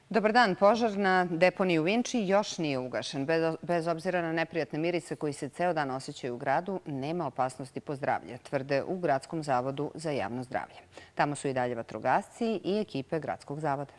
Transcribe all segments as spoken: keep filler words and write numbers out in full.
Dobar dan. Požar na deponiji u Vinči još nije ugašen. Bez obzira na neprijatne mirise koji se ceo dan osjećaju u gradu, nema opasnosti po zdravlje, tvrde u Gradskom zavodu za javno zdravlje. Tamo su i dalje vatrogasci i ekipe Gradskog zavoda.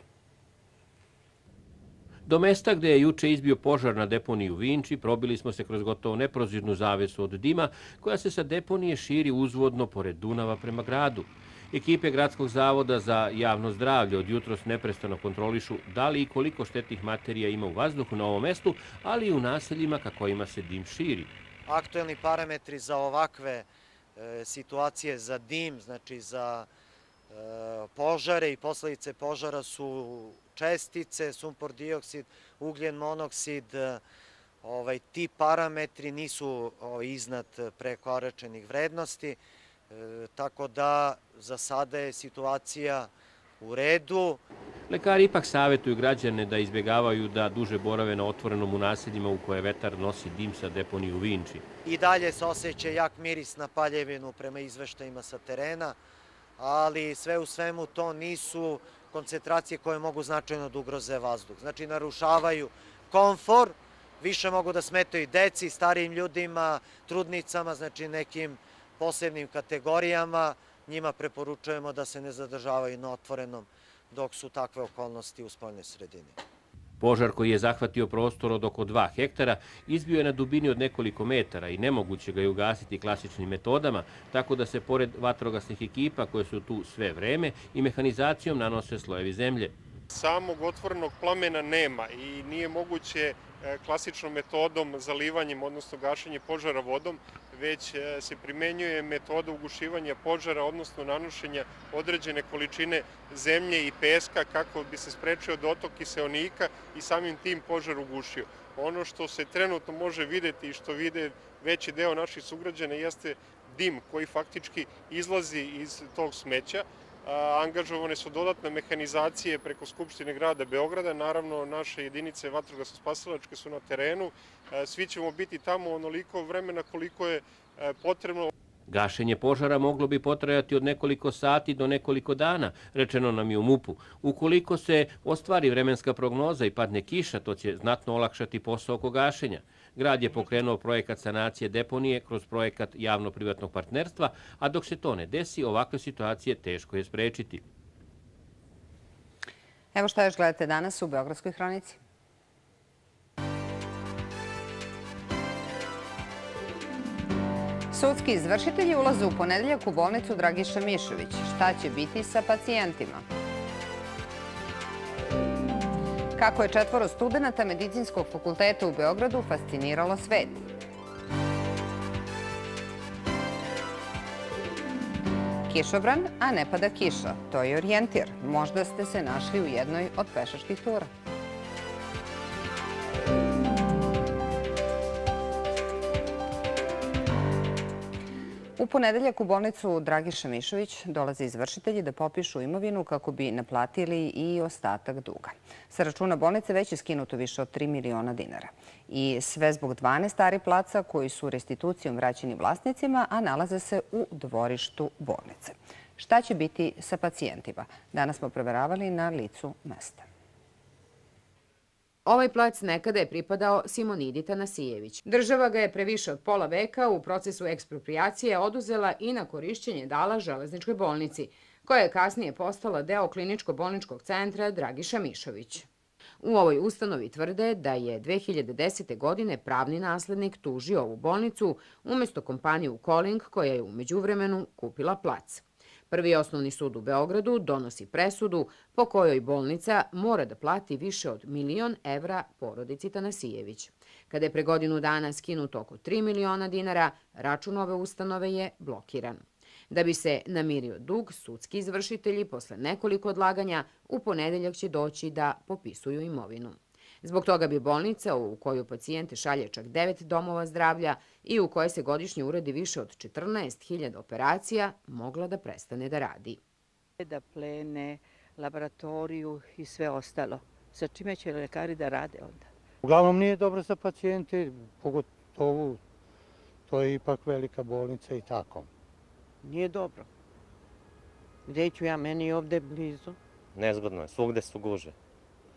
Do mesta gde je juče izbio požar na deponiji u Vinči probili smo se kroz gotovo neprozirnu zavesu od dima koja se sa deponije širi uzvodno pored Dunava prema gradu. Ekipe Gradskog zavoda za javno zdravlje od jutros neprestano kontrolišu da li i koliko štetnih materija ima u vazduhu na ovom mestu, ali i u naseljima ka kojima se dim širi. Aktuelni parametri za ovakve e, situacije, za dim, znači za e, požare i posledice požara su čestice, sumpor dioksid, ugljen monoksid. E, ovaj, ti parametri nisu ovaj, iznad prekoračenih vrednosti. E, tako da za sada je situacija u redu. Lekari ipak savjetuju građane da izbjegavaju da duže borave na otvorenom u naseljima u koje vetar nosi dim sa deponije u Vinči. I dalje se osjeća jak miris na paljevinu prema izveštajima sa terena, ali sve u svemu to nisu koncentracije koje mogu značajno da ugroze vazduh. Znači narušavaju komfor, više mogu da smetaju deci, starijim ljudima, trudnicama, znači nekim posebnim kategorijama. Njima preporučujemo da se ne zadržavaju na otvorenom dok su takve okolnosti u spoljnoj sredini. Požar koji je zahvatio prostor od oko dva hektara izbio je na dubini od nekoliko metara i nemoguće ga je ugasiti klasičnim metodama, tako da se pored vatrogasnih ekipa koje su tu sve vreme i mehanizacijom nanose slojevi zemlje. Samog otvorenog plamena nema i nije moguće klasičnom metodom zalivanjem, odnosno gašenje požara vodom, već se primenjuje metoda ugušivanja požara, odnosno nanošenja određene količine zemlje i peska kako bi se sprečio dotok kiseonika i samim tim požar ugušio. Ono što se trenutno može videti i što vide veći deo naših sugrađana jeste dim koji faktički izlazi iz tog smeća. Angažovane su dodatne mehanizacije preko Skupštine grada Beograda. Naravno, naše jedinice vatrogasno-spasilačke su na terenu. Svi ćemo biti tamo onoliko vremena koliko je potrebno. Gašenje požara moglo bi potrajati od nekoliko sati do nekoliko dana, rečeno nam je u MUP-u. Ukoliko se ostvari vremenska prognoza i padne kiša, to će znatno olakšati posao oko gašenja. Grad je pokrenuo projekat sanacije deponije kroz projekat javno-privatnog partnerstva, a dok se to ne desi, ovakve situacije teško je sprečiti. Evo šta još gledate danas u Beogradskoj hronici. Sudski izvršitelji ulaze u ponedeljak u bolnicu Dragiša Mišović. Šta će biti sa pacijentima? Kako je četvoro studenata Medicinskog fakulteta u Beogradu fasciniralo svet? Kišobran, a ne pada kiša. To je orijentir. Možda ste se našli u jednoj od pešačkih tura. U ponedeljak u bolnicu Dragiša Mišović dolaze izvršitelji da popišu imovinu kako bi naplatili i ostatak duga. Sa računa bolnice već je skinuto više od tri miliona dinara. I sve zbog dvanaest ari placa koji su restitucijom vraćeni vlasnicima, a nalaze se u dvorištu bolnice. Šta će biti sa pacijentima? Danas smo proveravali na licu mesta. Ovaj plac nekada je pripadao Simonidi Tanasijević. Država ga je pre više od pola veka u procesu eksproprijacije oduzela i na korišćenje dala Železničkoj bolnici, koja je kasnije postala deo kliničko-bolničkog centra Dragiša Mišović. U ovoj ustanovi tvrde da je dve hiljade desete. godine pravni naslednik tužio ovu bolnicu umesto kompaniju Koling koja je u međuvremenu kupila plac. Prvi osnovni sud u Beogradu donosi presudu po kojoj bolnica mora da plati više od milion evra porodici Tanasijević. Kada je pre godinu dana skinuto oko tri miliona dinara, račun ove ustanove je blokiran. Da bi se namirio dug, sudski izvršitelji posle nekoliko odlaganja u ponedeljak će doći da popisuju imovinu. Zbog toga bi bolnica, u koju pacijente šalje čak devet domova zdravlja i u kojoj se godišnje uradi više od četrnaest hiljada operacija, mogla da prestane da radi. Da plene, laboratoriju i sve ostalo. Sa čime će lekari da rade onda? Uglavnom nije dobro za pacijente, pogotovo to je ipak velika bolnica i tako. Nije dobro. Gde ću ja, meni ovde blizu? Nezgodno je, svugde su guže.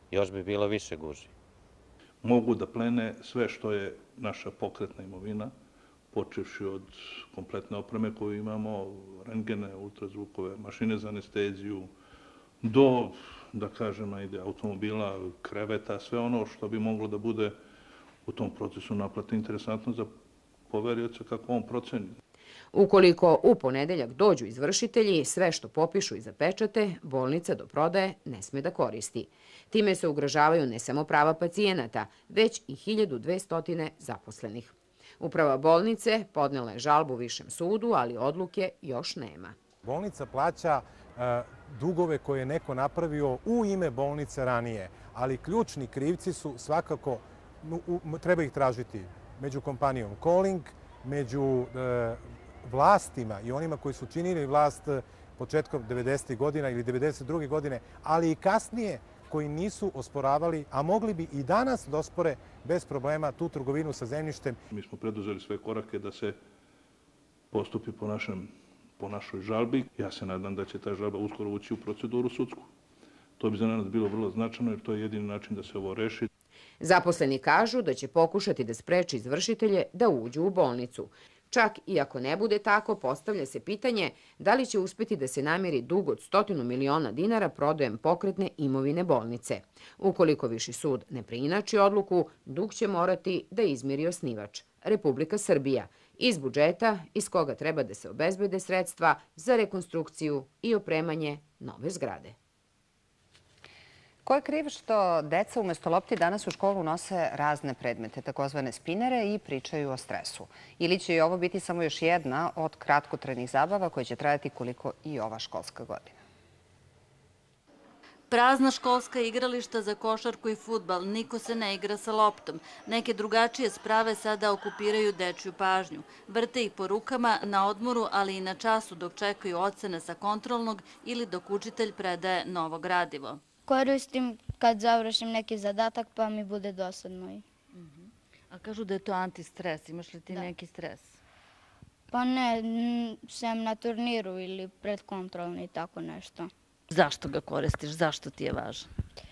još bi bilo više gužvi. Mogu da plene sve što je naša pokretna imovina, počevši od kompletne opreme koju imamo, rentgene, ultrazvukove, mašine za anesteziju, do, da kažem, ajde, automobila, kreveta, sve ono što bi moglo da bude u tom procesu naplate interesantno za poverioca kako on proceni. Ukoliko u ponedeljak dođu izvršitelji, sve što popišu i zapečate, bolnica do prodaje ne sme da koristi. Time se ugrožavaju ne samo prava pacijenata, već i hiljadu dvesta zaposlenih. Uprava bolnice podnela je žalbu Višem sudu, ali odluke još nema. Bolnica plaća dugove koje je neko napravio u ime bolnice ranije, ali ključni krivci su svakako, treba ih tražiti među kompanijom Calling, među vlastima i onima koji su činili vlast početkom devedesetih godina ili devedeset druge godine, ali i kasnije koji nisu osporavali, a mogli bi i danas da ospore bez problema tu trgovinu sa zemljištem. Mi smo preduzeli sve korake da se postupi po našem po našoj žalbi. Ja se nadam da će ta žalba uskoro ući u proceduru sudsku. To bi za nas bilo vrlo značajno jer to je jedini način da se ovo reši. Zaposleni kažu da će pokušati da spreči izvršitelje da uđu u bolnicu. Čak i ako ne bude tako, postavlja se pitanje da li će uspeti da se namiri dug od stotinu miliona dinara prodajem pokretne imovine bolnice. Ukoliko Viši sud ne preinači odluku, dug će morati da izmiri osnivač, Republika Srbija, iz budžeta iz koga treba da se obezbede sredstva za rekonstrukciju i opremanje nove zgrade. Ko je kriv što deca umesto lopti danas u školu nose razne predmete, takozvane spinere, i pričaju o stresu? Ili će i ovo biti samo još jedna od kratkotrajnih zabava koja će trajati koliko i ova školska godina? Prazna školska igrališta za košarku i fudbal, niko se ne igra sa loptom. Neke drugačije sprave sada okupiraju dečju pažnju. Vrte ih po rukama, na odmoru, ali i na času dok čekaju ocene sa kontrolnog ili dok učitelj predaje novo gradivo. Koristim kad završim neki zadatak pa mi bude dosadno. A kažu da je to antistres. Imaš li ti neki stres? Pa ne, sem na turniru ili pred kontrolom i tako nešto. Zašto ga koristiš? Zašto ti je važan?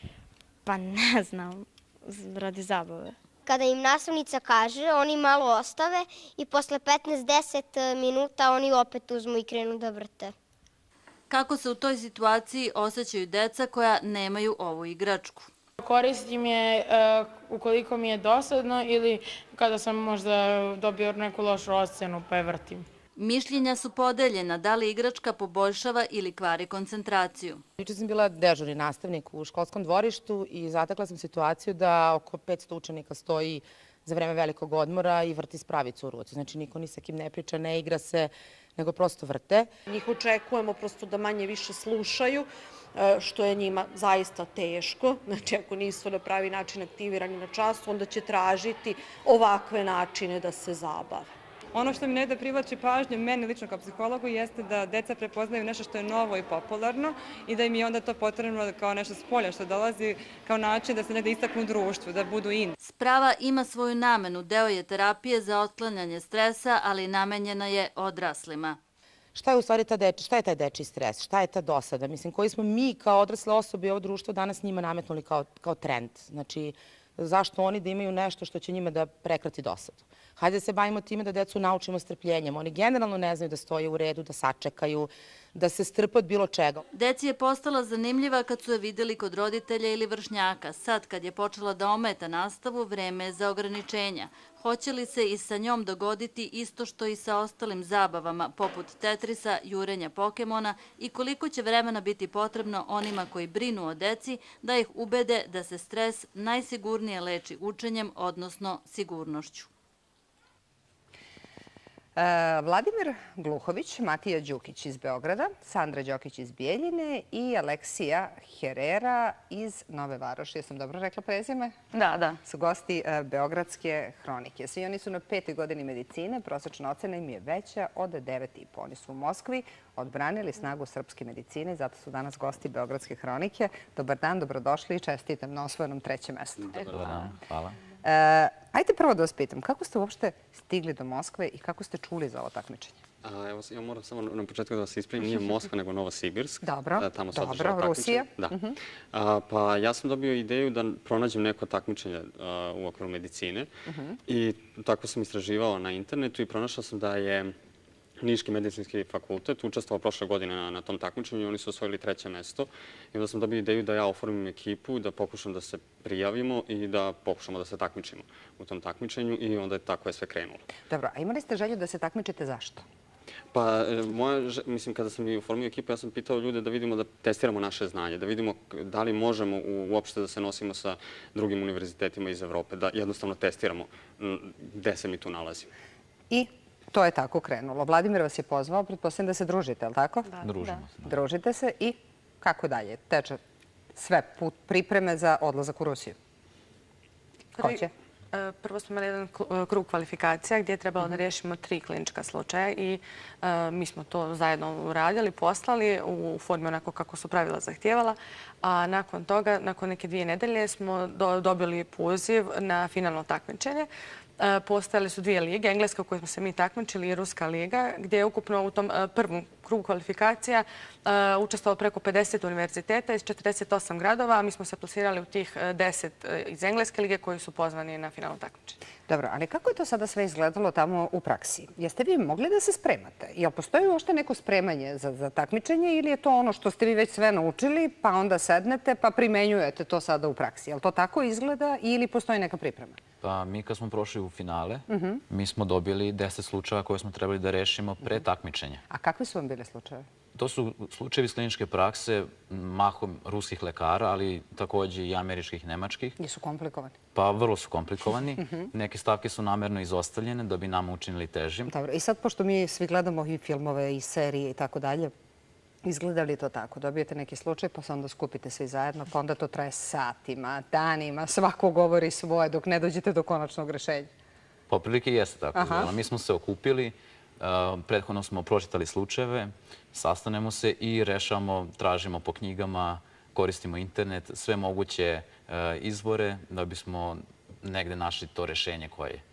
Pa ne znam, radi zabave. Kada im nastavnica kaže, oni malo ostave i posle petnaest do deset minuta oni opet uzmu i krenu da vrte. Kako se u toj situaciji osjećaju deca koja nemaju ovu igračku? Koristim je ukoliko mi je dosadno ili kada sam možda dobio neku lošu ocenu pa je vrtim. Mišljenja su podeljena da li igračka poboljšava ili kvari koncentraciju. Juče sam bila dežurni nastavnik u školskom dvorištu i zatekla sam situaciju da oko petsto učenika stoji za vreme velikog odmora i vrti spravicu u ruci. Znači niko ni sa kim ne priča, ne igra se, nego prosto vrte. Njih očekujemo prosto da manje više slušaju, što je njima zaista teško. Znači ako nisu na pravi način aktivirani na času, onda će tražiti ovakve načine da se zabave. Ono što mi ne da privlači pažnju, meni lično kao psihologu, jeste da deca prepoznaju nešto što je novo i popularno i da im je onda to potrebno kao nešto s polja što dolazi kao način da se negde istaknu u društvu, da budu in. Sprava ima svoju namenu, deo je terapije za otklanjanje stresa, ali namenjena je odraslima. Šta je u stvari ta deči, šta je taj dečiji stres, šta je ta dosada? Mislim, koji smo mi kao odrasle osobe i ovo društvo danas njima nametnuli kao, kao trend. Znači, zašto oni da imaju nešto što će njima da prekrati dosadu? Hajde da se bavimo time da decu naučimo strpljenjem. Oni generalno ne znaju da stoje u redu, da sačekaju, da se strpe od bilo čega. Deci je postala zanimljiva kad su je videli kod roditelja ili vršnjaka. Sad, kad je počela da ometa nastavu, vreme je za ograničenja. Hoće li se i sa njom dogoditi isto što i sa ostalim zabavama, poput Tetrisa, jurenja Pokemona, i koliko će vremena biti potrebno onima koji brinu o deci da ih ubede da se stres najsigurnije leči učenjem, odnosno sigurnošću. Vladimir Gluhović, Matija Đukić iz Beograda, Sandra Đokić iz Bijeljine i Aleksija Herera iz Nove Varoši. Jesam dobro rekla prezime? Da, da. Su gosti Beogradske hronike. Svi oni su na petoj godini medicine, prosečna ocena im je veća od devet i po. Oni su u Moskvi odbranili snagu srpske medicine i zato su danas gosti Beogradske hronike. Dobar dan, dobrodošli i čestitam na osvojenom trećem mestu. Dobar dan, hvala. Ajde prvo da vas pitam, kako ste uopšte stigli do Moskve i kako ste čuli za ovo takmičenje? Evo, ja moram samo na početku da vas ispravim, nije Moskva, nego Novosibirsk. Dobro, dobro, Rusija. Pa ja sam dobio ideju da pronađem neko takmičenje u okviru medicine i tako sam istraživao na internetu i pronašao sam da je Niški medicinski fakultet učestvovao prošle godine na tom takmičenju i oni su osvojili treće mesto. I onda sam dobio ideju da ja oformim ekipu, da pokušam da se prijavimo i da pokušamo da se takmičimo u tom takmičenju i onda je tako je sve krenulo. Dobro, a imali ste želju da se takmičite zašto? Pa, moja, mislim, kada sam i oformio ekipu, ja sam pitao ljude da vidimo, da testiramo naše znanje, da vidimo da li možemo uopšte da se nosimo sa drugim univerzitetima iz Evrope, da jednostavno testiramo gde se mi tu nalazimo. I to je tako krenulo. Vladimir vas je pozvao, pretpostavljam da se družite, je li tako? Da. Družimo se. Družite se i kako dalje? Teče sve put pripreme za odlazak u Rusiju. Ko će? Prvo smo imali jedan krug kvalifikacija gdje je trebalo da rešimo tri klinička slučaja i mi smo to zajedno uradili, poslali u formi onako kako su pravila zahtijevala. A nakon toga, nakon neke dvije nedelje, smo dobili poziv na finalno takmičenje. Postojale su dvije lige, Engleska u kojoj smo se mi takmičili i Ruska liga, gdje je ukupno u tom prvom krugu kvalifikacija učestvovalo preko pedeset univerziteta iz četrdeset osam gradova, a mi smo se plasirali u tih deset iz Engleske lige koji su pozvani na finalno takmičenje. Dobro, ali kako je to sada sve izgledalo tamo u praksi? Jeste vi mogli da se spremate? Jel postoji uopšte neko spremanje za takmičenje ili je to ono što ste vi već sve naučili, pa onda sednete pa primenjujete to sada u praksi? Jel to tako izgleda ili postoji neka priprema? Pa mi kad smo prošli u finale, mi smo dobili deset slučajeva koje smo trebali da rešimo pre takmičenja. A kakvi su vam bile slučaje? To su slučajevi iz kliničke prakse, mahom ruskih lekara, ali takođe i američkih i nemačkih. Nisu komplikovani? Pa vrlo su komplikovani. Neke stavke su namerno izostavljene da bi nama učinili težim. Dobro, i sad pošto mi svi gledamo i filmove i serije i tako dalje, izgleda li to tako? Dobijete neki slučaj pa se onda skupite svi zajedno, pa onda to traje satima, danima, svako govori svoje dok ne dođete do konačnog rešenja. Po prilike jeste tako. Mi smo se okupili, prethodno smo pročitali slučajeve, sastanemo se i rešamo, tražimo po knjigama, koristimo internet, sve moguće izvore da bismo negde našli to rešenje koje je.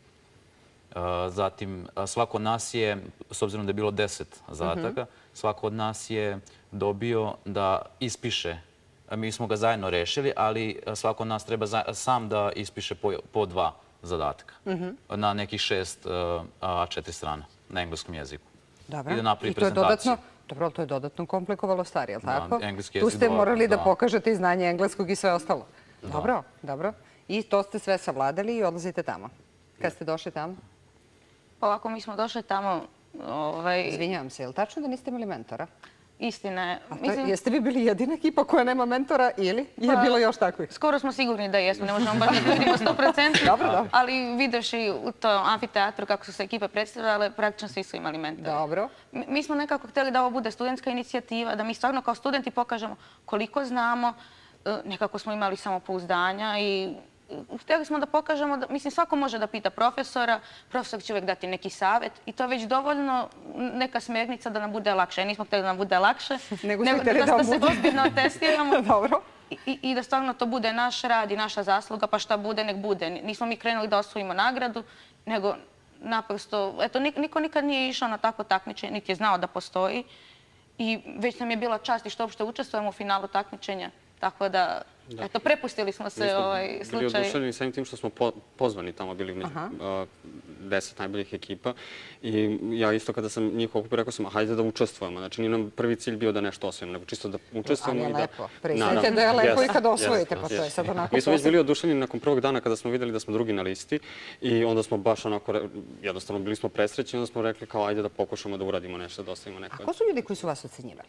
Zatim, svako od nas je, s obzirom da je bilo deset zadataka, svako od nas je dobio da ispiše, mi smo ga zajedno rešili, ali svako od nas treba sam da ispiše po dva zadatka na nekih šest A četiri strana na engleskom jeziku. Dobro. I da napravi prezentaciju. Dobro, ali to je dodatno komplikovalo stvari, je li tako? Engleski jezik. Tu ste morali da pokažete i znanje engleskog i sve ostalo. Dobro, dobro. I to ste sve savladali i odlazite tamo. Kad ste došli tamo? Ovako, mi smo došli tamo... Izvinjavam se, je li tačno da niste imali mentora? Istina je. Jeste vi bili jedina ekipa koja nema mentora ili je bilo još takvih? Skoro smo sigurni da jesmo, ne možemo baš da tvrdimo sto posto. Ali videvši u tom amfiteatru kako su se ekipe predstavljale, praktično svi su imali mentora. Dobro. Mi smo nekako htjeli da ovo bude studentska inicijativa, da mi stvarno kao studenti pokažemo koliko znamo, nekako smo imali samopouzdanja i htjeli smo da pokažemo da, mislim, svako može da pita profesora, profesor će uvijek dati neki savjet i to je već dovoljno neka smjernica da nam bude lakše. Nismo htjeli da nam bude lakše, nego da se ozbiljno testiramo i da stvarno to bude naš rad i naša zasluga, pa šta bude, nek bude. Nismo mi krenuli da osvojimo nagradu, nego naprosto, eto, niko nikad nije išao na takvo takmičenje, niti je znao da postoji i već nam je bila čast i što uopšte učestvujemo u finalu takmičenja, tako da... Eto, prepustili smo se ovaj slučaj. Bili oduševljeni samim tim što smo pozvani tamo, bili među deset najboljih ekipa. I ja isto kada sam njih okupio, rekao sam, hajde da učestvujemo. Znači, nije nam prvi cilj bio da nešto osvojimo, nego čisto da učestvujemo. Ali je lepo. Priznajte da je lepo i kada osvojite, pa to je sad onako... Mi smo već bili oduševljeni nakon prvog dana kada smo vidjeli da smo drugi na listi i onda smo baš onako, jednostavno bili smo presrećeni, onda smo rekli kao, ajde da pokušamo da uradimo nešto, da ostavimo neko. A ko su ljudi koji su vas ocenjivali?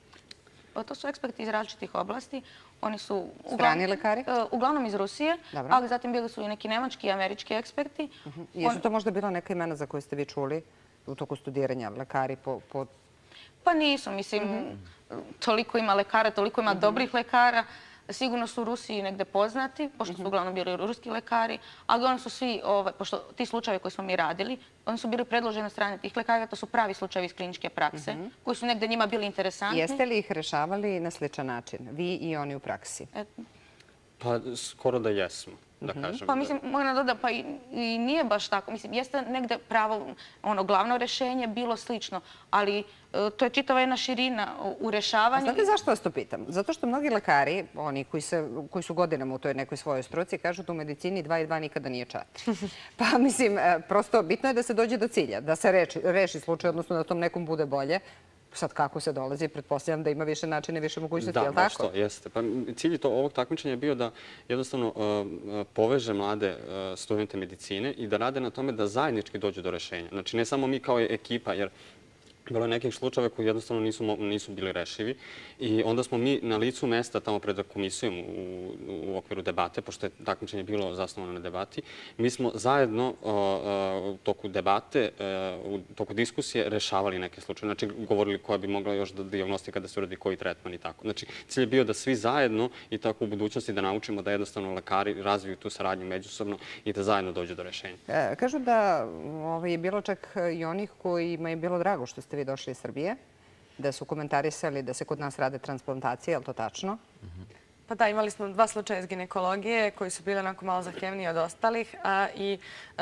To su eksperti iz različitih oblasti. Oni su... Strani lekari? Uglavnom iz Rusije, ali zatim bili su i neki nemački i američki eksperti. Jesu to možda bila neka imena za koje ste vi čuli u toku studiranja, lekari po... Pa nisu, mislim, toliko ima lekara, toliko ima dobrih lekara. Sigurno su u Rusiji negde poznati, pošto su uglavnom bili ruski lekari, ali oni su svi, pošto ti slučajevi koji smo mi radili, oni su bili predloženi od strane tih lekara, to su pravi slučajevi iz kliničke prakse, koji su negde njima bili interesantni. Jeste li ih rešavali na sličan način, vi i oni u praksi? Pa skoro da jesmo. da kažem. Pa mislim, moram da dodam, pa i nije baš tako. Mislim, jeste negde pravo, ono, glavno rešenje bilo slično, ali to je čitava jedna širina u rešavanju. Znate zašto vas to pitam? Zato što mnogi lekari, oni koji su godinama u toj nekoj svojoj struci, kažu da u medicini dva i dva nikada nije četiri. Pa mislim, prosto bitno je da se dođe do cilja, da se reši slučaj, odnosno da tom nekom bude bolje. Sad kako se dolazi, pretpostavljam da ima više načina i više mogućnosti, je li tako? Da, baš to, jeste. Pa cilj ovog takmičenja je bio da jednostavno poveže mlade studente medicine i da rade na tome da zajednički dođu do rešenja. Znači, ne samo mi kao ekipa, jer bilo je nekih slučajeva koji jednostavno nisu bili rešivi i onda smo mi na licu mesta tamo pred komisijom u okviru debate, pošto je takmičenje bilo zasnovano na debati, mi smo zajedno u toku debate, u toku diskusije rešavali neke slučaje. Znači, govorili koja bi mogla još da dijagnostika da se uradi koji tretman i tako. Znači, cilj je bio da svi zajedno i tako u budućnosti da naučimo da jednostavno lekari razviju tu saradnju međusobno i da zajedno dođu do rešenja. Kažu da je bilo čak i onih kojima je bilo drago što ste vi došli iz Srbije, da su komentarisali da se kod nas rade transplantacije, je li to tačno? Pa da, imali smo dva slučaja iz ginekologije koji su bili onako malo zahtjevniji od ostalih, a i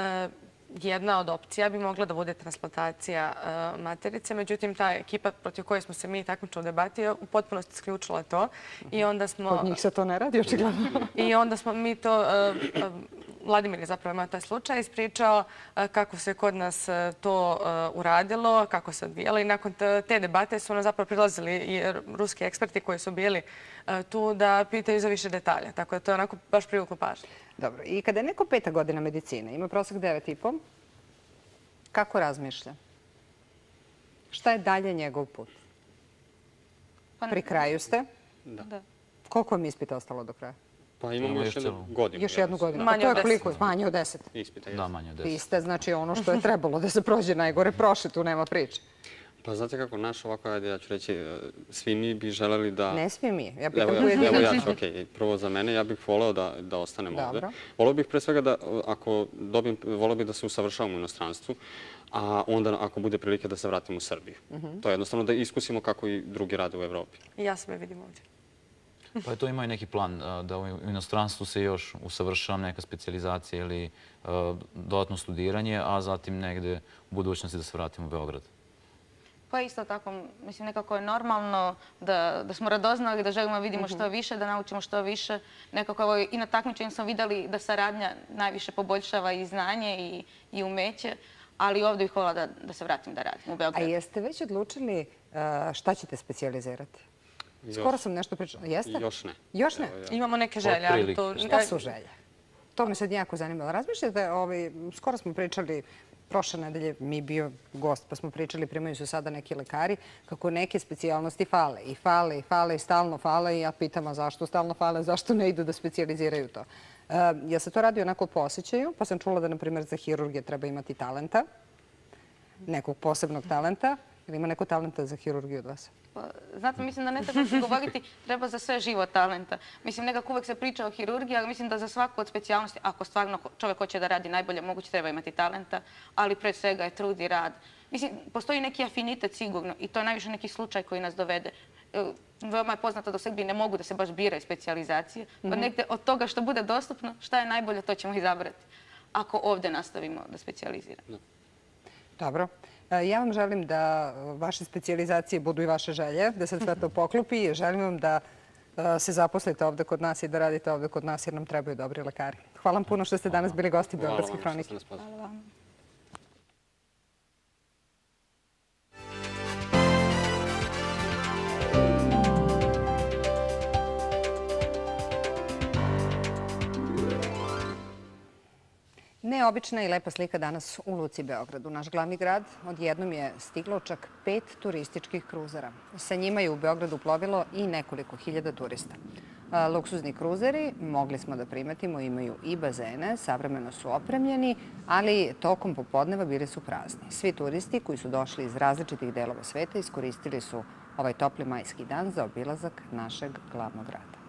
jedna od opcija bi mogla da bude transplantacija materice. Međutim, ta ekipa protiv koje smo se mi takmičili u debati u potpunosti isključila to. Kod njih se to ne radi, očigledno. I onda smo mi to... Vladimir je zapravo imao taj slučaj, ispričao kako se kod nas to uradilo, kako se odvijalo i nakon te debate su ono zapravo prilazili i ruski eksperti koji su bili tu da pitaju za više detalja. Tako da to je onako baš privuklo pažnje. Dobro. I kada je neko peta godina medicine, ima prosek devet i po, kako razmišlja? Šta je dalje njegov put? Pri kraju ste? Da. Koliko vam ispita ostalo do kraja? Pa imamo još jednu godinu. Još jednu godinu. A to je koliko? Manje od deset? Ispita, Da, manje od deset. Vi ste, znači, ono što je trebalo da se prođe najgore prošli, tu nema priče. Pa znate kako, naš ovako, ajde ja ću reći, svi mi bi želeli da... Ne svi mi, ja pitam pojedinačno. Evo ja ću, okej. Prvo za mene, ja bih voleo da ostanem ovde. Voleo bih pre svega da, ako dobijem, voleo bih da se usavršavam u inostranstvu, a onda ako bude prilike da se vratim u Srbiju. To je jednostavno da iskusimo kako i drugi rade u Evropi. I ja se me vidim ovdje. Pa je to imao i neki plan da u inostranstvu se još usavršavam, neka specijalizacija ili dodatno studiranje, a zatim negde u budućnosti da se vratim u Beograd. Pa isto tako, mislim, nekako je normalno da smo radoznali, da želimo vidimo što više, da naučimo što više. Nekako i na takmičenju smo videli da saradnja najviše poboljšava i znanje i umeće, ali ovdje bih voljela da se vratim da radim u Beogradu. A jeste već odlučili šta ćete specijalizirati? Skoro sam nešto pričala. Jeste? Još ne. Još ne? Imamo neke želje. Šta su želje? To me sad jako zanimalo. Razmišljate, skoro smo pričali, prošle nedelje mi je bio gost, pa smo pričali, primaju se sada neki lekari, kako neke specijalnosti fale. I fale, i fale, i stalno fale. I ja pitam, a zašto stalno fale? Zašto ne idu da specijaliziraju to? Ja se to radi onako po osjećaju, pa sam čula da, na primjer, za hirurgije treba imati talenta, nekog posebnog talenta. Ili ima neko talenta za hirurgiju od vas? Znate, mislim da ne treba govoriti, treba za sve živo talenta. Mislim, nekako uvek se priča o hirurgiji, ali mislim da za svaku od specijalnosti, ako stvarno čovjek hoće da radi najbolje, moguće treba imati talenta, ali pred svega je trud i rad. Mislim, postoji neki afinitet sigurno i to je najviše neki slučaj koji nas dovede. Veoma je poznato da u Srbiji ne mogu da se baš biraju specijalizacije, pa negde od toga što bude dostupno, šta je najbolje, to ćemo izabrati. Ako ovdje nastavimo da specijaliziramo. Dobro. Ja vam želim da vaše specijalizacije budu i vaše želje, da se sve to poklopi. Želim vam da se zaposlite ovde kod nas i da radite ovde kod nas jer nam trebaju dobri lekari. Hvala vam puno što ste danas bili gosti Beogradske hronike. Hvala vam. Neobična i lepa slika danas u Luci Beogradu. Naš glavni grad odjednom je stiglo čak pet turističkih kruzera. Sa njima je u Beogradu plovilo i nekoliko hiljada turista. Luksuzni kruzeri, mogli smo da primetimo, imaju i bazene, savremeno su opremljeni, ali tokom popodneva bili su prazni. Svi turisti koji su došli iz različitih delova sveta iskoristili su ovaj topli majski dan za obilazak našeg glavnog grada.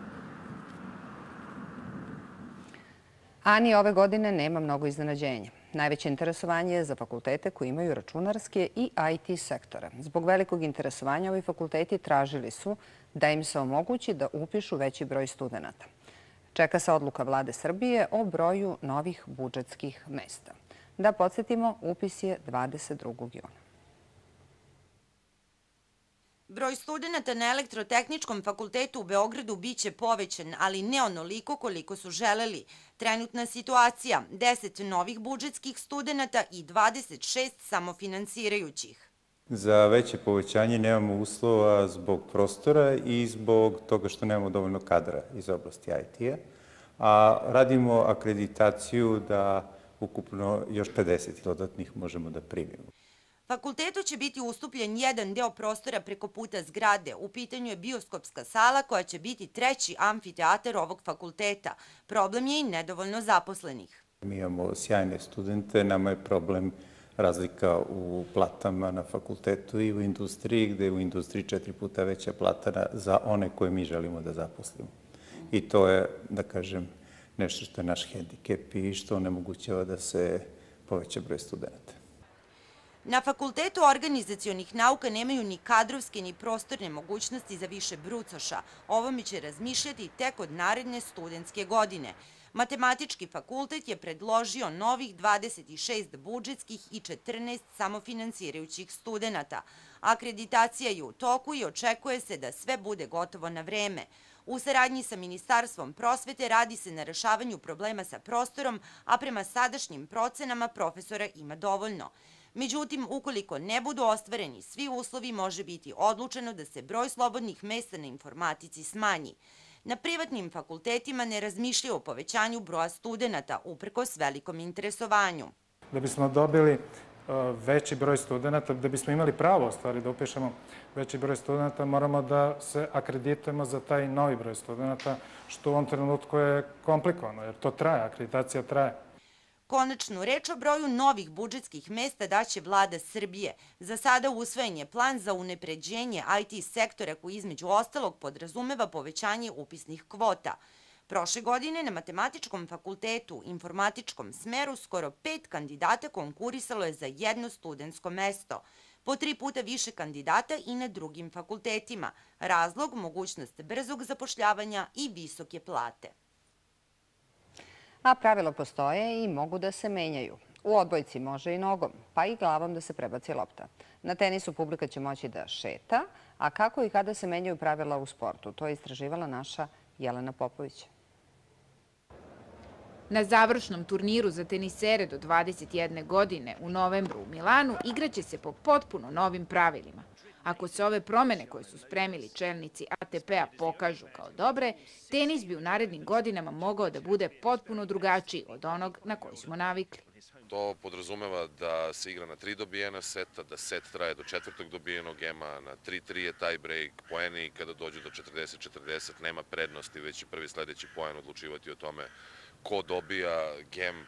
Ani ove godine nema mnogo iznenađenja. Najveće interesovanje je za fakultete koji imaju računarske i I T sektore. Zbog velikog interesovanja ovi fakulteti tražili su da im se omogući da upišu veći broj studenata. Čeka se odluka Vlade Srbije o broju novih budžetskih mesta. Da podsjetimo, upis je dvadeset drugog juna. Broj studenta na Elektrotehničkom fakultetu u Beogradu biće povećan, ali ne onoliko koliko su želeli. Trenutna situacija, deset novih budžetskih studenta i dvadeset šest samofinansirajućih. Za veće povećanje nemamo uslova zbog prostora i zbog toga što nemamo dovoljno kadra iz oblasti I T-a, a radimo akreditaciju da ukupno još pedeset dodatnih možemo da primimo. Fakultetu će biti ustupljen jedan deo prostora preko puta zgrade. U pitanju je bioskopska sala koja će biti treći amfiteatar ovog fakulteta. Problem je i nedovoljno zaposlenih. Mi imamo sjajne studente, nama je problem razlika u platama na fakultetu i u industriji, gde je u industriji četiri puta veća plata za one koje mi želimo da zaposlimo. I to je, da kažem, nešto što je naš hendikep i što onemogućava da se poveća broj studenta. Na Fakultetu organizacionih nauka nemaju ni kadrovske ni prostorne mogućnosti za više brucoša. Ovome će razmišljati tek od naredne studentske godine. Matematički fakultet je predložio novih dvadeset šest budžetskih i četrnaest samofinansirajućih studenta. Akreditacija je u toku i očekuje se da sve bude gotovo na vreme. U saradnji sa Ministarstvom prosvete radi se na rešavanju problema sa prostorom, a prema sadašnjim procenama profesora ima dovoljno. Međutim, ukoliko ne budu ostvareni svi uslovi, može biti odlučeno da se broj slobodnih mesta na informatici smanji. Na privatnim fakultetima ne razmišljaju o povećanju broja studenta, uprkos velikom interesovanju. Da bismo dobili veći broj studenta, da bismo imali pravo u stvari da upišemo veći broj studenta, moramo da se akreditujemo za taj novi broj studenta, što u ovom trenutku je komplikovano, jer to traje, akreditacija traje. Konačnu reč o broju novih budžetskih mesta daće Vlada Srbije. Za sada usvojen je plan za unapređenje I T sektora koji između ostalog podrazumeva povećanje upisnih kvota. Prošle godine na Matematičkom fakultetu, informatičkom smeru, skoro pet kandidata konkurisalo je za jedno studentsko mesto. Po tri puta više kandidata i na drugim fakultetima. Razlog, mogućnost brzog zapošljavanja i visoke plate. A pravila postoje i mogu da se menjaju. U odbojci može i nogom, pa i glavom da se prebaci lopta. Na tenisu publika će moći da šeta, a kako i kada se menjaju pravila u sportu, to je istraživala naša Jelena Popović. Na završnom turniru za tenisere do dvadeset jedne godine u novembru u Milanu igraće se po potpuno novim pravilima. Ako se ove promene koje su spremili čelnici A T P-a pokažu kao dobre, tenis bi u narednim godinama mogao da bude potpuno drugačiji od onog na koji smo navikli. To podrazumeva da se igra na tri dobijena seta, da set traje do četvrtog dobijenog gema, na tri tri je tie break, poeni kada dođu do četrdeset četrdeset nema prednosti, već će prvi sledeći poen odlučivati o tome ko dobija gem.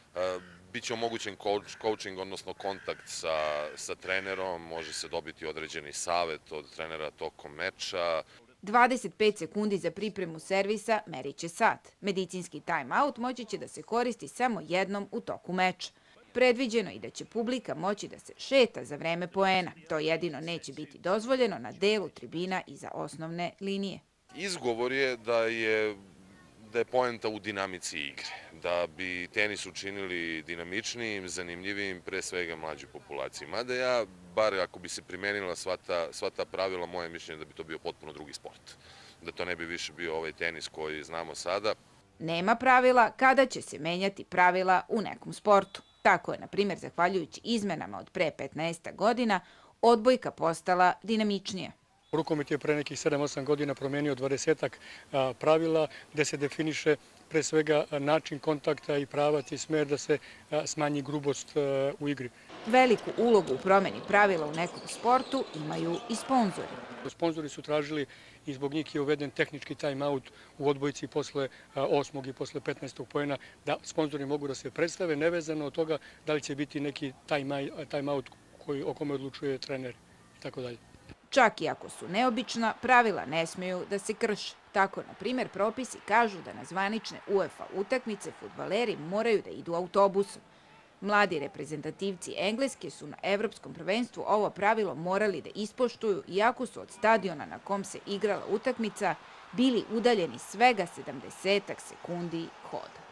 Biće omogućen coaching, odnosno kontakt sa, sa trenerom, može se dobiti određeni savet od trenera tokom meča. dvadeset pet sekundi za pripremu servisa merit će sat. Medicinski time-out moći će da se koristi samo jednom u toku meča. Predviđeno i da će publika moći da se šeta za vreme poena. To jedino neće biti dozvoljeno na delu tribina iza osnovne linije. Izgovor je da je da je poenta u dinamici igre, da bi tenis učinili dinamičnijim, zanimljivijim, pre svega mlađoj populaciji. Mada ja, bar ako bi se primenila sva ta, sva ta pravila, moje mišljenje da bi to bio potpuno drugi sport. Da to ne bi više bio ovaj tenis koji znamo sada. Nema pravila kada će se menjati pravila u nekom sportu. Tako je, na primjer, zahvaljujući izmenama od pre petnaest godina, odbojka postala dinamičnija. Rukomet je pre nekih sedam osam godina promenio dvadesetak pravila gde se definiše pre svega način kontakta i pravac i smer da se smanji grubost u igri. Veliku ulogu u promeni pravila u nekom sportu imaju i sponzori. Sponzori su tražili i zbog njih je uveden tehnički time-out u odbojci posle osmog i posle petnaestog poena, da sponzori mogu da se predstave nevezano od toga da li će biti neki time-out o kome odlučuje trener i tako dalje. Čak i ako su neobična, pravila ne smeju da se krše. Tako, na primjer, propisi kažu da na zvanične UEFA utakmice fudbaleri moraju da idu autobusom. Mladi reprezentativci Engleske su na evropskom prvenstvu ovo pravilo morali da ispoštuju, iako su od stadiona na kom se igrala utakmica bili udaljeni svega sedamdesetak sekundi hoda.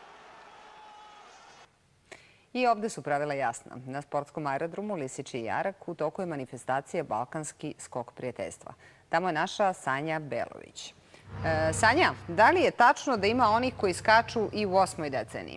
I ovde su pravila jasna. Na sportskom aerodromu Lisičiji jarak u toku je manifestacija Balkanski skok prijateljstva. Tamo je naša Sanja Belović. E, Sanja, da li je tačno da ima onih koji skaču i u osmoj deceniji?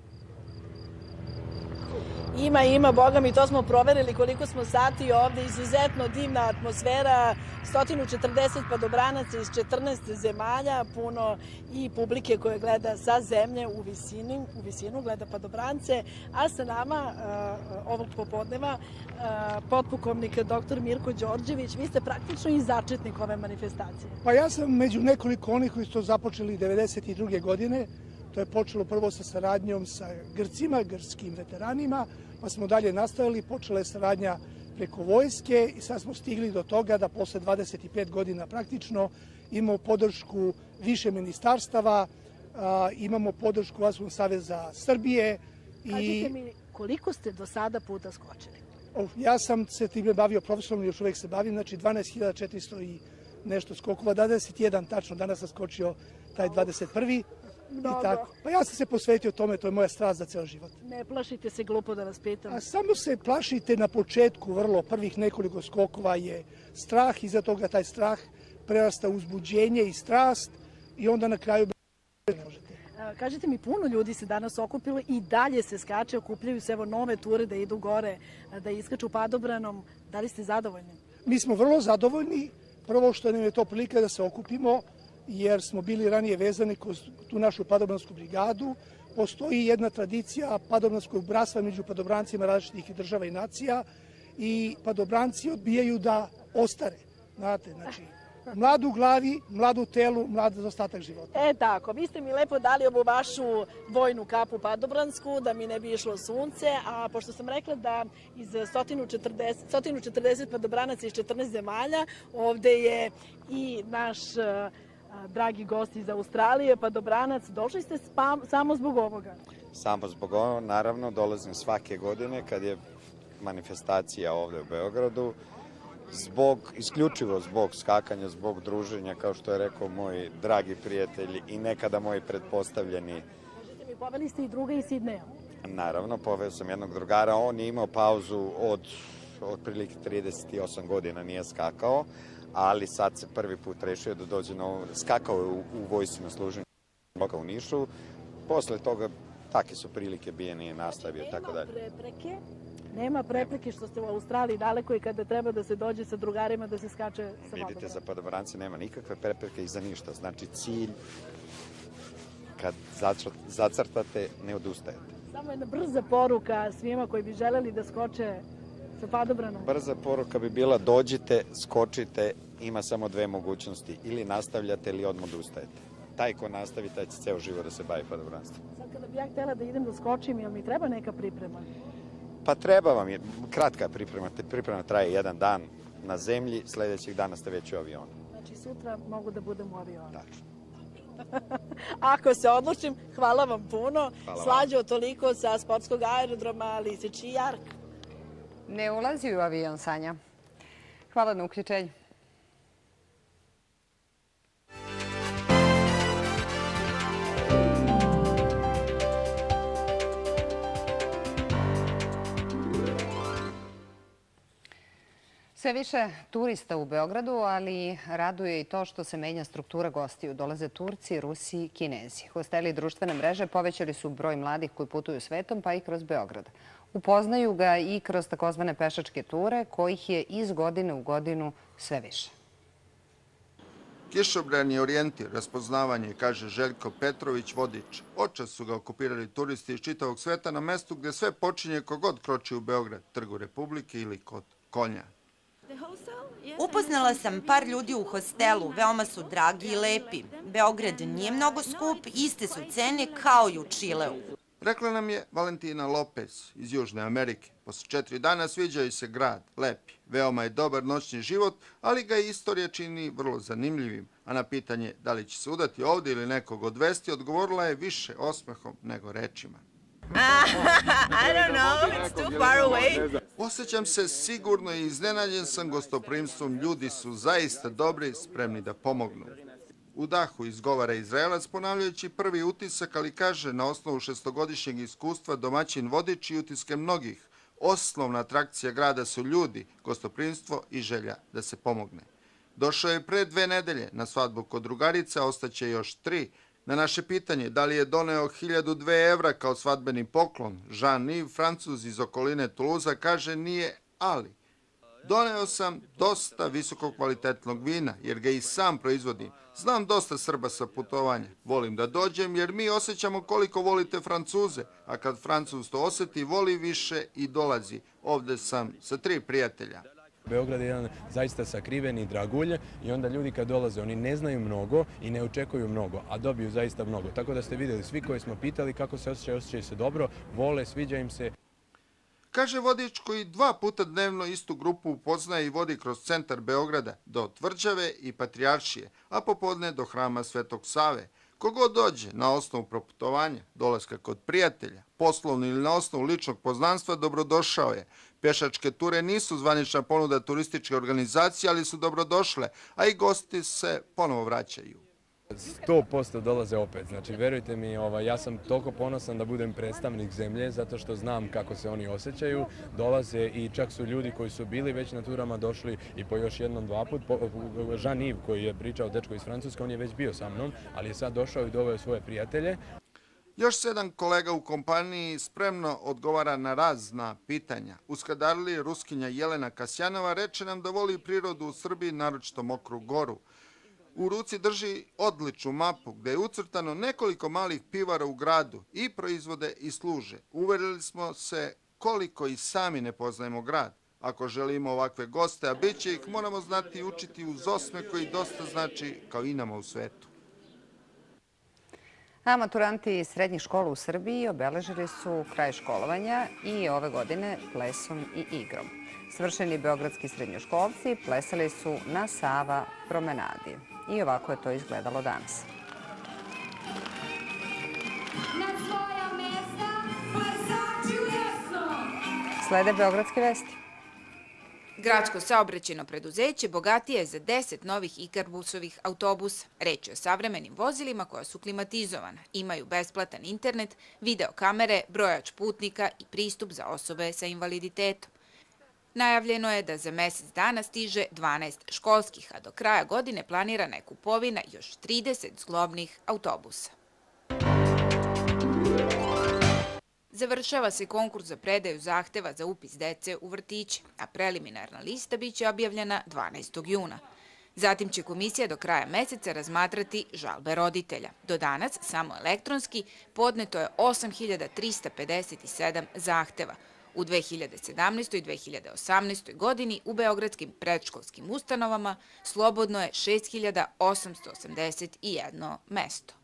Ima, ima, Boga mi, to smo proverili koliko smo sati ovde, izuzetno divna atmosfera, sto četrdeset padobranaca iz četrnaest zemalja, puno i publike koje gleda sa zemlje u visinu, u visinu gleda padobrance, a sa nama uh, ovog popodneva uh, potpukovnik doktor Mirko Đorđević, vi ste praktično i začetnik ove manifestacije. Pa ja sam među nekoliko onih koji su to započeli devedeset druge godine. To je počelo prvo sa saradnjom sa Grcima, grčkim veteranima, pa smo dalje nastavili, počela je saradnja preko vojske i sad smo stigli do toga da posle dvadeset pet godina praktično imamo podršku više ministarstava, imamo podršku Vatrogasnog saveza Srbije. Kažite mi, koliko ste do sada puta skočili? Ja sam se time bavio profesionalno, još uvek se bavim, znači dvanaest hiljada četiristo i nešto skokova, dvadeset jedan tačno, danas sam skočio taj dvadeset prvi. I tako. Pa ja sam se posvetio tome, to je moja strast za ceo život. Ne plašite se, glupo da vas pitam? A samo se plašite na početku, vrlo prvih nekoliko skokova je strah, iza toga taj strah prerasta uzbuđenje i strast i onda na kraju ne možete. Kažite mi, puno ljudi se danas okupilo i dalje se skače, okupljaju se evo nove ture da idu gore, da iskaču padobranom. Da li ste zadovoljni? Mi smo vrlo zadovoljni. Prvo što nam je to prilika da se okupimo, jer smo bili ranije vezani kroz tu našu padobransku brigadu. Postoji jedna tradicija padobranskog bratstva među padobrancima različitih država i nacija i padobranci odbijaju da ostare. Znate, znači, mlad u glavi, mlad u telu, mlad za ostatak života. E tako, vi ste mi lepo dali ovu vašu vojnu kapu padobransku, da mi ne bi išlo sunce, a pošto sam rekla da iz sto četrdeset padobranaca iz četrnaest zemalja, ovde je i naš dragi gosti iz Australije, padobranac, došli ste samo zbog ovoga? Samo zbog ovoga, naravno, dolazim svake godine kad je manifestacija ovde u Beogradu, zbog, isključivo zbog skakanja, zbog druženja, kao što je rekao moj dragi prijatelj i nekada moji pretpostavljeni. Možete mi, poveli ste i druga iz Sidneja? Naravno, poveo sam jednog drugara, on je imao pauzu od otprilike trideset osam godina, nije skakao, ali sad se prvi put rešio da dođe na ovo, skakao je u, u vojsci na služenju u Nišu, posle toga takve su prilike bije, nije nastavio, tako dalje. Nema prepreke? Nema prepreke što ste u Australiji daleko i kada treba da se dođe sa drugarima da se skače sa padobranom? Vidite, za padobrance nema nikakve prepreke i za ništa. Znači, cilj, kad zacrtate, ne odustajete. Samo jedna brza poruka svima koji bi želeli da skoče sa padobranom. Brza poruka bi bila dođite, skočite, ima samo dve mogućnosti. Ili nastavljate ili odmah odustajete. Taj ko nastavi, taj će ceo život da se bavi padobranstvom. Sad kada bi ja htjela da idem da skočim, jel mi treba neka priprema? Pa treba vam, kratka priprema, priprema traje jedan dan na zemlji, sledećeg dana ste već u avionu. Znači sutra mogu da budem u avionu. Tačno. Ako se odlučim, hvala vam puno. Slađo toliko sa sportskog aerodroma Lisičiji jark. Ne ulazi u avion, Sanja. Hvala na uključenju. Sve više turista u Beogradu, ali raduje i to što se menja struktura gostiju. Dolaze Turci, Rusi, Kinezi. Hosteli i društvene mreže povećali su broj mladih koji putuju svetom, pa i kroz Beograd. Upoznaju ga i kroz takozvane pešačke ture, kojih je iz godine u godinu sve više. Kišobran je orijentir, raspoznavanje, kaže Željko Petrović, vodič. Očas su ga okupirali turisti iz čitavog sveta na mestu gde sve počinje kogod kroči u Beograd, Trgu Republike ili kod Konja. Upoznala sam par ljudi u hostelu, veoma su dragi i lepi. Beograd nije mnogo skup, iste su cene kao i u Čileu. Rekla nam je Valentina Lopez iz Južne Amerike. Posle četiri dana sviđa se grad, lepi. Veoma je dobar noćni život, ali ga istorija čini vrlo zanimljivim. A na pitanje da li će se udati ovde ili nekog odvesti, odgovorila je više osmehom nego rečima. I don't know, it's too far away. Osjećam se sigurno i iznenađen sam gostoprimstvom. Ljudi su zaista dobri, spremni da pomognu. U dahu izgovara Izraelac ponavljajući prvi utisak, ali kaže na osnovu šestogodišnjeg iskustva domaćin vodič i utiske mnogih. Osnovna atrakcija grada su ljudi, gostoprimstvo i želja da se pomogne. Došao je pre dve nedelje na svadbu kod drugarica, ostaće još tri. Na naše pitanje da li je doneo hiljadu dve evra kao svadbeni poklon, Jean-Yves, Francuz iz okoline Tuluza, kaže nije, ali doneo sam dosta visokokvalitetnog vina, jer ga i sam proizvodim. Znam dosta Srba sa putovanja. Volim da dođem, jer mi osjećamo koliko volite Francuze, a kad Francuz to osjeti, voli više i dolazi. Ovde sam sa tri prijatelja. Beograd je jedan zaista sakriveni dragulj i onda ljudi kad dolaze, oni ne znaju mnogo i ne očekuju mnogo, a dobiju zaista mnogo. Tako da ste vidjeli svi koji smo pitali kako se osjećaju, osjećaju se dobro, vole, sviđa im se. Kaže vodič koji dva puta dnevno istu grupu upoznaje i vodi kroz centar Beograda do Tvrđave i Patrijaršije, a popodne do hrama Svetog Save. Kogod dođe na osnovu proputovanja, dolaska kod prijatelja, poslovno ili na osnovu ličnog poznanstva, dobrodošao je. Pešačke ture nisu zvanična ponuda turističke organizacije, ali su dobrodošle, a i gosti se ponovo vraćaju. sto posto dolaze opet. Znači, verujte mi, ja sam toliko ponosan da budem predstavnik zemlje, zato što znam kako se oni osjećaju. Dolaze i čak su ljudi koji su bili već na turama došli i po još jednom, dva put. Jean-Yves koji je pričao, dečko iz Francuske, on je već bio sa mnom, ali je sad došao i doveo svoje prijatelje. Još sedam kolega u kompaniji spremno odgovara na razna pitanja. U Skadarliji Ruskinja Jelena Kasjanova reče nam da voli prirodu u Srbiji, naročito Mokru Goru. U ruci drži odličnu mapu gde je ucrtano nekoliko malih pivara u gradu i proizvode i služe. Uverili smo se koliko i sami ne poznajemo grad. Ako želimo ovakve goste, a bit će ih, moramo znati i učiti uz osme koji dosta znači kao i nama u svetu. A maturanti srednjih škola u Srbiji obeležili su kraj školovanja i ove godine plesom i igrom. Svršeni beogradski srednjoškolci plesali su na Sava promenadi. I ovako je to izgledalo danas. Slede beogradske vesti. Gradsko saobraćajno preduzeće bogatije je za deset novih Ikarbusovih autobusa. Reč je o savremenim vozilima koja su klimatizovana, imaju besplatan internet, videokamere, brojač putnika i pristup za osobe sa invaliditetom. Najavljeno je da za mjesec dana stiže dvanaest školskih, a do kraja godine planirana je kupovina još trideset zglobnih autobusa. Završava se konkurs za predaju zahteva za upis dece u vrtiće, a preliminarna lista biće objavljena dvanaestog juna. Zatim će komisija do kraja meseca razmatrati žalbe roditelja. Do danas, samo elektronski, podneto je osam hiljada trista pedeset sedam zahteva. U dve hiljade sedamnaestoj i dve hiljade osamnaestoj godini u beogradskim predškolskim ustanovama slobodno je šest hiljada osamsto osamdeset jedno mesto.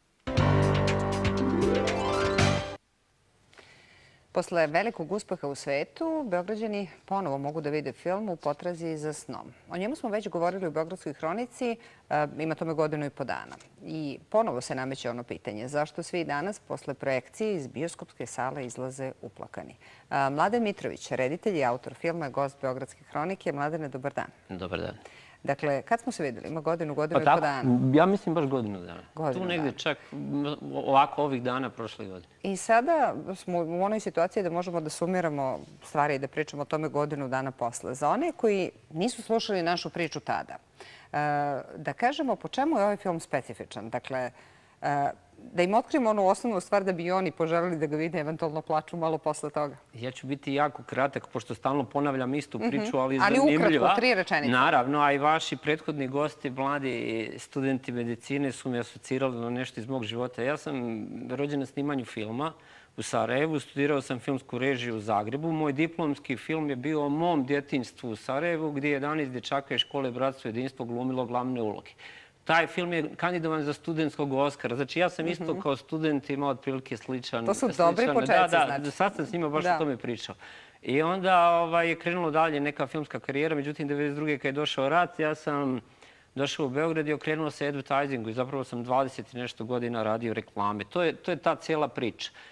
Posle velikog uspeha u svetu, Beograđani ponovo mogu da vide film U potrazi za snom. O njemu smo već govorili u Beogradskoj hronici, ima tome godinu i po dana. I ponovo se nameće ono pitanje zašto svi danas posle projekcije iz bioskopske sale izlaze uplakani. Mladen Mitrović, reditelj i autor filma, je gost Beogradske hronike. Mladene, dobar dan. Dobar dan. Dakle, kad smo se vidjeli? Ima godinu, godinu i po dana. Ja mislim baš godinu dana. Tu negdje čak ovako ovih dana prošle godine. I sada smo u onoj situaciji da možemo da sumiramo stvari i da pričamo o tome godinu dana posle. Za one koji nisu slušali našu priču tada, da kažemo po čemu je ovaj film specifičan. Dakle, da im otkrijemo onu osnovnu stvar da bi i oni poželili da ga vide, eventualno plaču malo posle toga. Ja ću biti jako kratak, pošto stalno ponavljam istu priču, ali je zanimljiva. Ali ukratko, tri rečenice. Naravno, a i vaši prethodni gosti, mladi studenti medicine, su me asocirali na nešto iz mog života. Ja sam rođen na snimanju filma u Sarajevu, studirao sam filmsku režiju u Zagrebu. Moj diplomski film je bio o mom djetinjstvu u Sarajevu, gdje je jedanaest dječaka iz škole Bratstvo i jedinstvo glumilo glavne uloge. Taj film je kandidovan za studentskog Oskara. Znači, ja sam isto kao student imao otprilike sličan... To su dobri početci, znači. Da, sad sam s njima baš o tome pričao. I onda je krenulo dalje neka filmska karijera. Međutim, devedeset druge kad je došao rat, ja sam došao u Beograd i okrenuo se advertisingu i zapravo sam dvadeset i nešto godina radio reklame. To je ta cijela priča.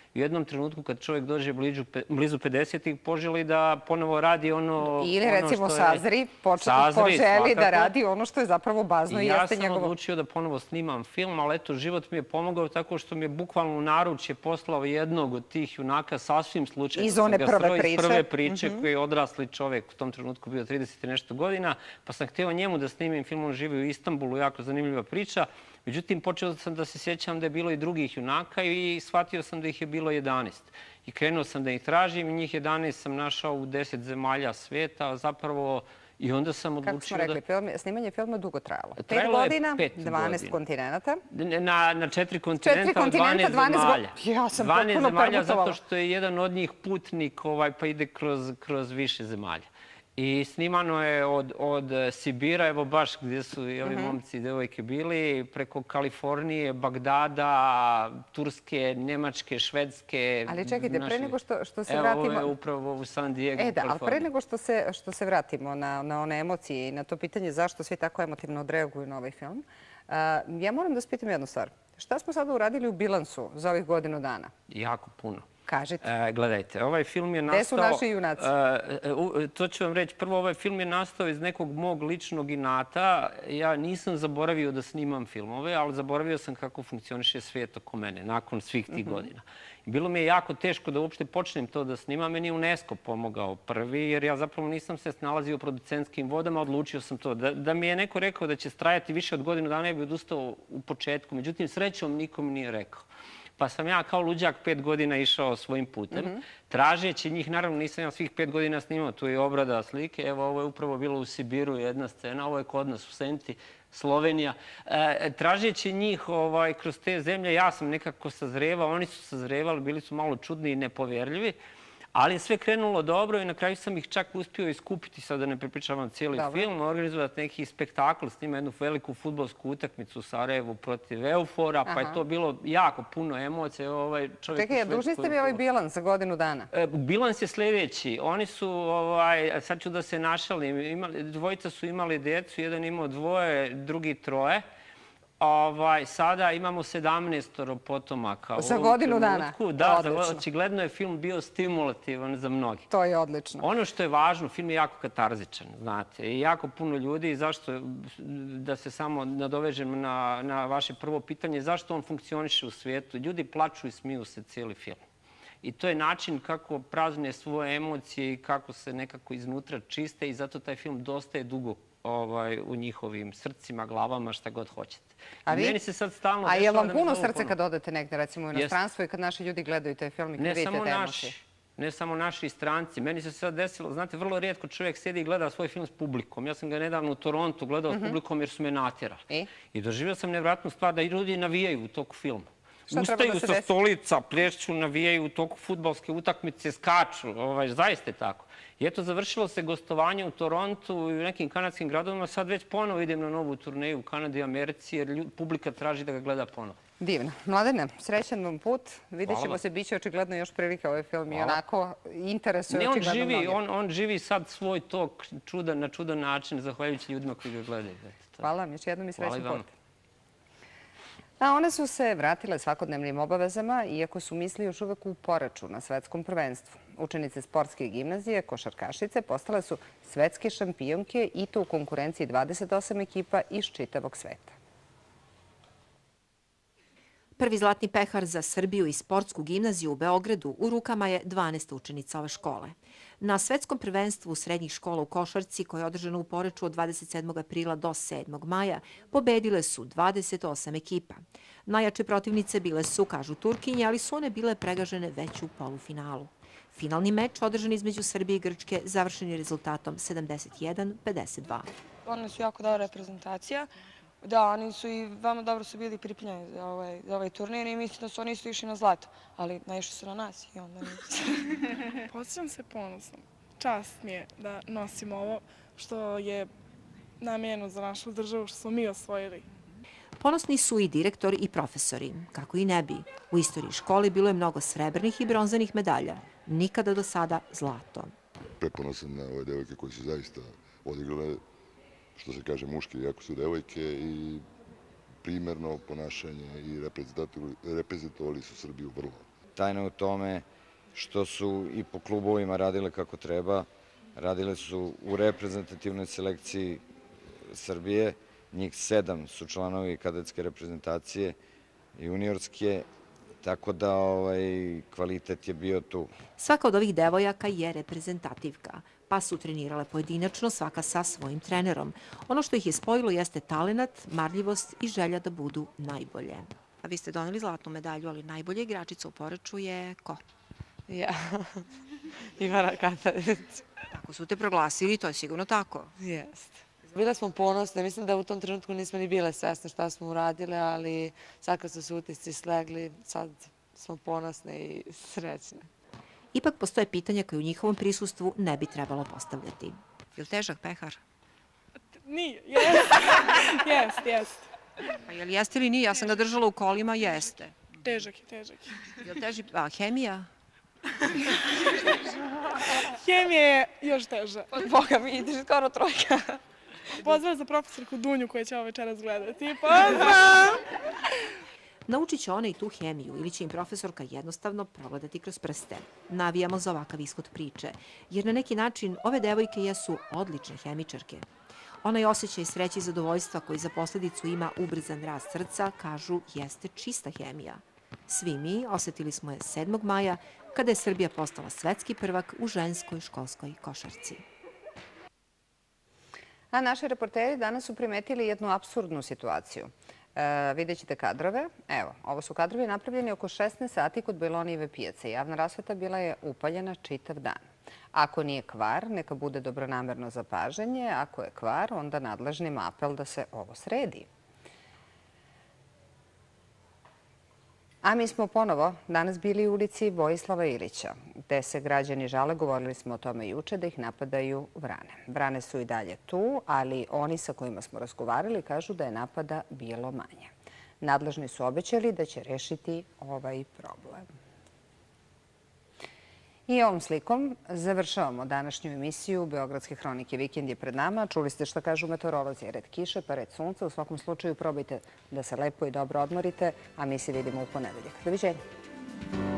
u jednom trenutku kad čovjek dođe blizu pedesetih poželi da ponovo radi ono... Ili recimo sazri, poželi da radi ono što je zapravo bazno i jeste njegovo... Ja sam odlučio da ponovo snimam film, ali eto, život mi je pomogao tako što mi je bukvalno u naručje poslao jednog od tih junaka sasvim slučajno. Iz one prve priče. Iz prve priče koji je odrasli čovjek, u tom trenutku bio trideset i nešto godina, pa sam htio njemu da snimim film, on živi u Istanbulu, jako zanimljiva priča. Međutim, počeo sam da se sjećam da je bilo i drugih junaka i shvatio sam da ih je bilo jedanaest. I krenuo sam da ih tražim i njih jedanaest sam našao u deset zemalja svijeta, zapravo i onda sam odlučio da... Kako smo rekli, snimanje filma dugo trajalo. Pet godina, dvanaest kontinenta. Na četiri kontinenta, dvanaest zemalja. Ja sam potpuno permutovala. dvanaest zemalja zato što je jedan od njih putnik pa ide kroz više zemalja. I snimano je od Sibira, evo baš gdje su i ovi momci i devojke bili, preko Kalifornije, Bagdada, Turske, Njemačke, Švedske. Ali čekajte, pre nego što se vratimo... Evo, ovo je upravo u San Diego, Kalifornije. E da, ali pre nego što se vratimo na one emocije i na to pitanje zašto svi tako emotivno odreaguju na ovaj film, ja moram da spitam jednu stvar. Šta smo sada uradili u bilansu za ovih godinu dana? Jako puno. Kažite. Gledajte, ovaj film je nastao... Gde su naši junaci? To ću vam reći. Prvo, ovaj film je nastao iz nekog mog ličnog inata. Ja nisam zaboravio da snimam filmove, ali zaboravio sam kako funkcioniše svijet oko mene nakon svih tih godina. Bilo mi je jako teško da uopšte počnem to da snimam. Meni je UNESCO pomogao prvi, jer ja zapravo nisam se snalazio u producentskim vodama, odlučio sam to. Da mi je neko rekao da će trajati više od godinu dana, ja bih odustao u početku. Međutim, srećom nikom nije rekao. Pa sam ja kao luđak pet godina išao svojim putem. Tražeći njih, naravno nisam ja svih pet godina snimao, tu je obrada slike. Evo, ovo je upravo bilo u Sibiru jedna scena, ovo je kod nas u Senti, Slovenija. Tražeći njih kroz te zemlje, ja sam nekako sazrevao, oni su sazrevali, bili su malo čudni i nepovjerljivi. Ali je sve krenulo dobro i na kraju sam ih čak uspio iskupiti, sad da ne prepričavam cijeli film, organizovati neki spektakl, snima jednu veliku fudbalsku utakmicu u Sarajevu protiv Eufora, pa je to bilo jako puno emocije. Čekaj, dužni ste mi ovaj bilans za godinu dana? Bilans je sljedeći. Oni su, sad ću da se našalim, dvojica su imali djecu, jedan imao dvoje, drugi troje. Sada imamo sedamnaestoro potomaka. Za godinu dana? Da, očigledno je film bio stimulativan za mnogi. To je odlično. Ono što je važno, film je jako katarzičan, znate. I jako puno ljudi, zašto, da se samo nadovežem na vaše prvo pitanje, zašto on funkcioniše u svijetu? Ljudi plaču i smiju se cijeli film. I to je način kako prazne svoje emocije i kako se nekako iznutra čiste i zato taj film dosta je dugo u njihovim srcima, glavama, šta god hoćete. A je vam puno srce kad odete negdje, recimo u inostranstvo i kad naši ljudi gledaju taj film i kad vidite te emocije? Ne samo naši stranci. Meni se sad desilo, znate, vrlo rijetko čovjek sjedi i gleda svoj film s publikom. Ja sam ga nedavno u Torontu gledao s publikom jer su me natjerali. I doživio sam nevjerojatnu stvar da i ljudi navijaju u toku filma. Ustaju sa stolica, plješću, navijaju u toku fudbalske utakmice, skaču. Zaista je tako. I eto, završilo se gostovanje u Torontu i u nekim kanadskim gradovima. Sad već ponovo idem na novu turneju u Kanadi i Americi jer publika traži da ga gleda ponovo. Divno. Mladene, srećan vam put. Vidjet ćemo se, bit će očigledno još prilike ovaj film i onako interesuje očigledno mnogi. On živi sad svoj tok na čudan način, zahvaljujući ljudima koji ga gledaju. Hvala vam, još jednom i srećan put. A one su se vratile svakodnevnim obavezama, iako su misli još uvek u poraču na svetskom prvenstvu. Učenice sportske gimnazije, košarkašice, postale su svetske šampionke i to u konkurenciji dvadeset osam ekipa iz čitavog sveta. Prvi zlatni pehar za Srbiju i sportsku gimnaziju u Beogradu u rukama je dvanaest učenica ove škole. Na svetskom prvenstvu srednjih škola u košarci, koje je održano u Poreču od dvadeset sedmog aprila do sedmog maja, pobedile su dvadeset osam ekipa. Najjače protivnice bile su, kažu Turkinje, ali su one bile pregažene već u polufinalu. Finalni meč održan između Srbije i Grčke završen je rezultatom sedamdeset jedan pedeset dva. One su jako dobra reprezentacija. Da, oni su i veoma dobro su bili pripremljeni za ovaj turnir i mislim da su oni isto išli na zlato, ali naišli su na nas i onda nisu. Osjećam se ponosno. Čast mi je da nosim ovo što je namijenjeno za našu državu, što smo mi osvojili. Ponosni su i direktor i profesori, kako i ne bi. U istoriji škole bilo je mnogo srebrnih i bronzanih medalja, nikada do sada zlato. Preponosan na ove devojke koje su zaista odigrale, što se kaže, muške, iako su devojke, i primerno ponašanje i reprezentovali su Srbiju vrlo. tajna u tome što su i po klubovima radile kako treba. Radile su u reprezentativnoj selekciji Srbije. Njih sedam su članovi kadetske reprezentacije, juniorske, tako da kvalitet je bio tu. Svaka od ovih devojaka je reprezentativka, pa su trenirale pojedinačno, svaka sa svojim trenerom. Ono što ih je spojilo jeste talenat, marljivost i želja da budu najbolje. A vi ste doneli zlatnu medalju, ali najbolja igračica u Poreču je ko? Ja, Ivana Katanić. Tako su te proglasili, to je sigurno tako. Jeste. Bile smo ponosne, mislim da u tom trenutku nismo ni bile svesne šta smo uradile, ali sad kad su se utisci slegli, sad smo ponosne i srećne. Ipak postoje pitanja koje u njihovom prisustvu ne bi trebalo postavljati. Je li težak pehar? Nije, jest, jest, jest. Pa je li jeste ili nije? Ja sam ga držala u kolima, jeste. Težak je, težak je. Je li teži, a hemija? Hemija je još teža. Boga mi, ideš skoro trojka. Pozdrav za profesorku Dunju koja će ovo večeras gledati. Pozdrav! Naučit će ona i tu hemiju ili će im profesorka jednostavno progledati kroz prste. Navijamo za ovakav ishod priče, jer na neki način ove devojke jesu odlične hemičarke. Onaj osjećaj sreće i zadovoljstva koji za posledicu ima ubrzan rast srca, kažu, jeste čista hemija. Svi mi osetili smo je sedmog maja, kada je Srbija postala svetski prvak u ženskoj školskoj košarci. A naši reporteri danas su primetili jednu apsurdnu situaciju. Vidjet ćete kadrove. Evo, ovo su kadrovi napravljeni oko šesnaest sati kod Bajlonijeve pijace. Javna rasveta bila je upaljena čitav dan. Ako nije kvar, neka bude dobronamerno zapažanje. Ako je kvar, onda nadležnim apel da se ovo sredi. A mi smo ponovo danas bili u ulici Vojislava Ilića, gde se građani žale, govorili smo o tome juče, da ih napadaju vrane. Vrane su i dalje tu, ali oni sa kojima smo razgovarali kažu da je napada bilo manje. Nadležni su obećali da će rešiti ovaj problem. I ovom slikom završavamo današnju emisiju Beogradske hronike. Vikend je pred nama. Čuli ste šta kažu meteorolozi. Red kiše, pa red sunca. U svakom slučaju probajte da se lepo i dobro odmorite, a mi se vidimo u ponedeljak. Doviđenja.